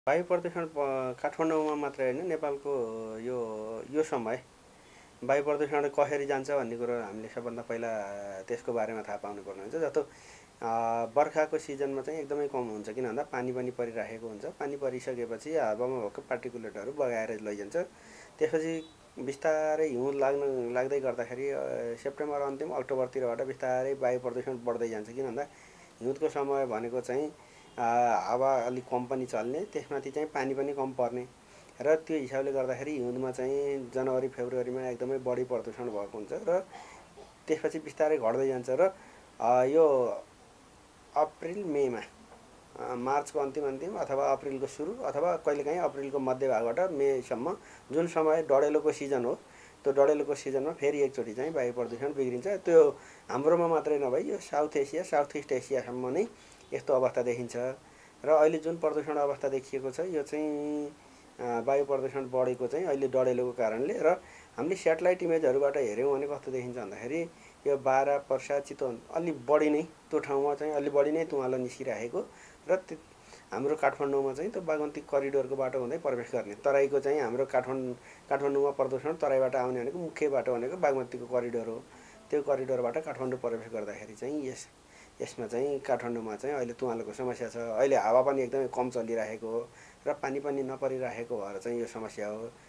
वायु प्रदूषण काठमाडौँमा मात्रै होइन, नेपालको यो यो समय वायु प्रदूषण कसरी जान्छ भन्ने कुरो हामीले सबभन्दा पहिला त्यसको बारेमा थाहा पाउनुपर्ने हुन्छ। जस्तो बर्खाको सिजनमा चाहिँ एकदमै कम हुन्छ, किन भन्दा पानी पनि परिराखेको हुन्छ। पानी परिसकेपछि हावामा भएका पार्टिकुलेटहरू बगाएर लैजान्छ। त्यसपछि बिस्तारै हिउँ लाग्दै गर्दाखेरि सेप्टेम्बर अन्तिम अक्टोबरतिरबाट बिस्तारै वायु प्रदूषण बढ्दै जान्छ। किन भन्दा हिउँदको समय भनेको चाहिँ हावा अलिक कम पनि चल्ने, त्यसमाथि चाहिँ पानी पनि कम पर्ने र त्यो हिसाबले गर्दाखेरि हिउँदमा चाहिँ जनवरी फेब्रुअरीमा एकदमै बढी प्रदूषण भएको हुन्छ र त्यसपछि बिस्तारै घट्दै जान्छ र यो अप्रिल मेमा, मार्चको अन्तिम अन्तिम अथवा अप्रिलको सुरु अथवा कहिलेकाहीँ अप्रिलको मध्यभागबाट मेसम्म जुन समय डडेलोको सिजन हो, त्यो डडेलोको सिजनमा फेरि एकचोटि चाहिँ वायु प्रदूषण बिग्रिन्छ। त्यो हाम्रोमा मात्रै नभई यो साउथ एसिया, साउथ इस्ट एसियासम्म नै यस्तो अवस्था देखिन्छ। र अहिले जुन प्रदूषण अवस्था देखिएको छ यो चाहिँ वायु प्रदूषण बढेको चाहिँ अहिले डडेलोको कारणले। र हामीले सेटेलाइट इमेजहरूबाट हेऱ्यौँ भने कस्तो देखिन्छ भन्दाखेरि यो बारा, पर्सा, चितवन अलि बढी नै त्यो ठाउँमा चाहिँ अलि बढी नै धुवाँलो निस्किरहेको र हाम्रो काठमाडौँमा चाहिँ त्यो बागमती करिडोरको बाटो हुँदै प्रवेश गर्ने। तराईको चाहिँ हाम्रो काठमाडौँमा प्रदूषण तराईबाट आउने भनेको मुख्य बाटो भनेको बागमतीको करिडोर हो। त्यो करिडोरबाट काठमाडौँ प्रवेश गर्दाखेरि चाहिँ यसमा चाहिँ काठमाडौँमा चाहिँ अहिले धुवाँलोको समस्या छ। अहिले हावा पनि एकदमै कम चलिरहेको हो र पानी पनि नपरिरहेको भएर चाहिँ यो समस्या हो।